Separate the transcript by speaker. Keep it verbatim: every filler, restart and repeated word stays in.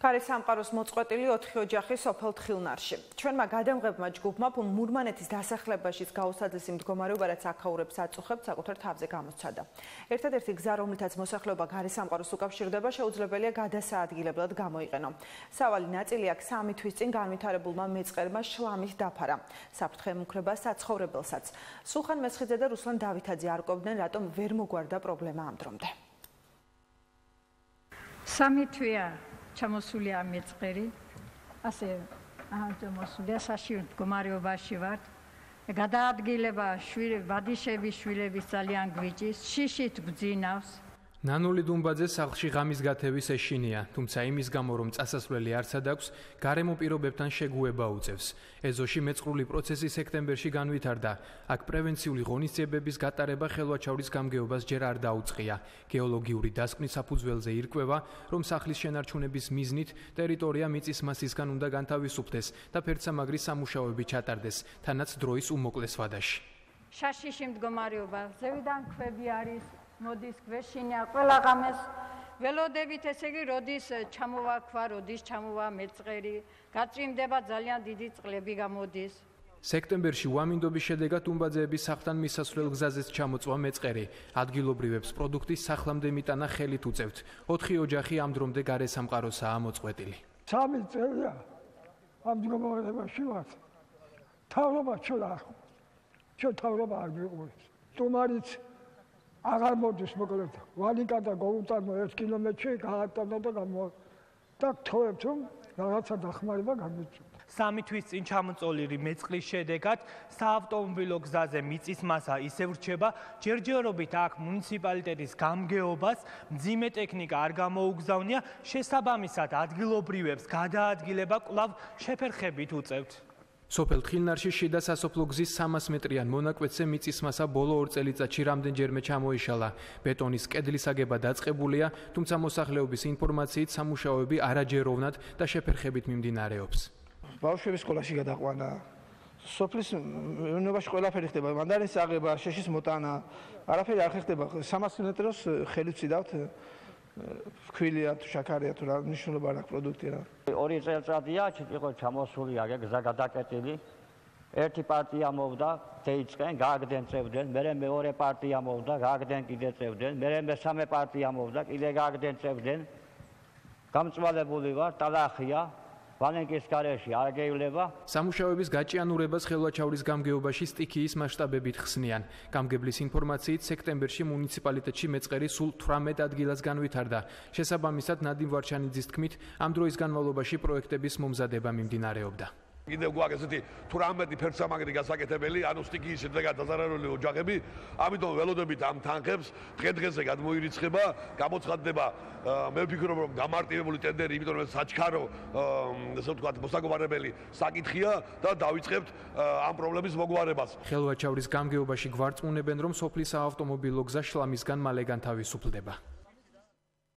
Speaker 1: ქარის სამყაროს მოწყვეტილი ოთხი ოჯახი სოფელ თხილნარში. ჩვენმა გადამღებმა ჯგუფმა მურმანეთის დასახლებაშიც გაუსაძლისი მდგომარეობა, რაც აქაურებს აწუხებს, საკუთარ თავზე გამოსცადა. ერთადერთი გზა, რომლითაც მოსახლეობა ქარის სამყაროს უკავშირდება, შეუძლებელია გადასაადგილებლად გამოიყენო. სავალი ნაწილი აქ სამი თვის წინ განვითარებულმა მეწყერმა შლამით დაფარა. საფრთხე ემუქრება საცხოვრებელსაც. სულხან მესხიძე და რუსლან დავითაძე არ ყოფდნენ, რატომ ვერ მოგვარდა პრობლემა ამ დრომდე.
Speaker 2: სამი თვეა ჩამოსულია მეწყერი, ასე ჩამოსულია საშიო მდგომარეობაში ვართ. გადაადგილება ვადიშების შვილების ძალიან გვიჭის, შიშით გვძინავს.
Speaker 3: ნანული დუმბაძე სახლში ღამის გათევის ეშინია, თუმცა იმის გამო, რომ წასასვლელი არცად აქვს, გარემო პირობებთან შეგუება უწევს. ეზოში მეწყრული პროცესი სექტემბერში განვითარდა. აქ პრევენციული ღონისძიებების გატარება ხელვაჩაურის გამგეობას ჯერ არ დაუწყია. გეოლოგიური დასკვნის საფუძველზე ირკვევა, რომ სახლის შენარჩუნების მიზნით ტერიტორია მიწის მასისგან უნდა განთავისუფლდეს და ფერცამაგრის სამუშაოები ჩატარდეს, თანაც დროის უმოკლეს ვადაში.
Speaker 2: შაშიში მდგომარეობა, ზევიდან ქვები არის. მოდის გვეშინია ყველა ღამეს ველოდებით, ესე იგი როდის ჩამოვა ქვა, როდის ჩამოვა მეწყერი, გაწვიმდება ძალიან დიდი წყლები გამოდის.
Speaker 3: სექტემბერში უამინდობის შედეგად დუმბაძეების სახლთან მისასვლელ გზაზეც ჩამოწვა მეწყერი. ადგილობრივებს პროდუქტის სახლამდე მიტანა ხელით უწევთ. ოთხი ოჯახი ამ დრომდე გარესამყაროსაა მოწყვეტილი.
Speaker 4: სამი წელია ამ მდგომარეობაში ვართ. თავრობა ჩვენ არ ჩვენ თავრობა არ გვიყურებს. სტუმარიც აღარ მოდის, მოკლედ ვალიკა და გაუტანო ერთ კილომეტრში გაატანა და გამო და თხოვებთ, რომ რაღაცა დახმარება გამოიწვიოს.
Speaker 5: სამი თვის წინ ჩამოწოლილი მეწყლის შედეგად საავტომობილო გზაზე მიწის მასა ისევ რჩება, ჯერჯერობით აქ მუნიციპალიტეტის გამგეობას მძიმე ტექნიკა არ გამოუგზავნია, შესაბამისად ადგილობრივებს გადაადგილება კვლავ შეფერხებით უწევთ.
Speaker 3: სოფელ თხილნარში შიდა სასოფლო გზის სამას მეტრიან მონაკვეთზე მიწის მასა ბოლო ორ წელიწადში რამდენჯერმე ჩამოიშალა. ბეტონის კედლის აგება დაწყებულია, თუმცა მოსახლეობის ინფორმაციით სამუშაოები არაჯეროვნად და შეფერხებით მიმდინარეობს.
Speaker 6: ბავშვების სკოლაში გადაყვანა, სოფლის მეურნეობაში ყველაფერი ხდება, მანდარის აღება, შეშის მოტანა, არაფერი არ ხდება. სამას მეტროს ხელით ვციდავთ, ქვილია თუ შაქარია თუ რა მნიშვნელობა აქვს პროდუქტი რა.
Speaker 7: ორი წელიწადია იყო ჩამოსული აქ გზა გადაკეტილი. ერთი პარტია მოვდა, დაიწყენ, გააგდნენ წევდნენ, მერე მეორე პარტია მოვდა, გააგდნენ კიდე წევდნენ, მერე მესამე პარტია მოვდა, კიდე გააგდნენ წევდნენ. გამწვალებული ვარ, ტალახია. ვალენკის გარეში არ გევლება.
Speaker 3: სამუშაოების გაჭიანურებას ხელვაჩაურის გამგეობაში სტიქიის მასშტაბებით ხსნიან. გამგებლის ინფორმაციით სექტემბერში მუნიციპალიტეტში მეწყერი სულ თვრამეტ ადგილას განვითარდა. შესაბამისად ნადიმ ვარჩანიძის თქმით, ამ დროის განმავლობაში პროექტების მომზადება მიმდინარეობდა.
Speaker 8: კიდევ გვაქვს ესეთი თვრამეტი ფერცამაგრი გასაკეთებელი, ანუ სტიქიის შედეგად დაზარალებული ოჯახები, ამიტომ ველოდებით ამ თანხებს დღე-დღეზე გადმოირიცხება, გამოცხადდება, მე ვფიქრობ, რომ გამარტივებული ტენდერი, იმიტომ რომ საჩქარო, ესე ვთქვათ, მოსაგვარებელი საკითხია და დავიწყებთ ამ პრობლემის მოგვარებას.
Speaker 3: ხელვაჩაურის გამგეობაში გვარწმუნებენ, რომ სოფლის საავტომობილო გზა შლამისგან მალე განთავისუფლდება.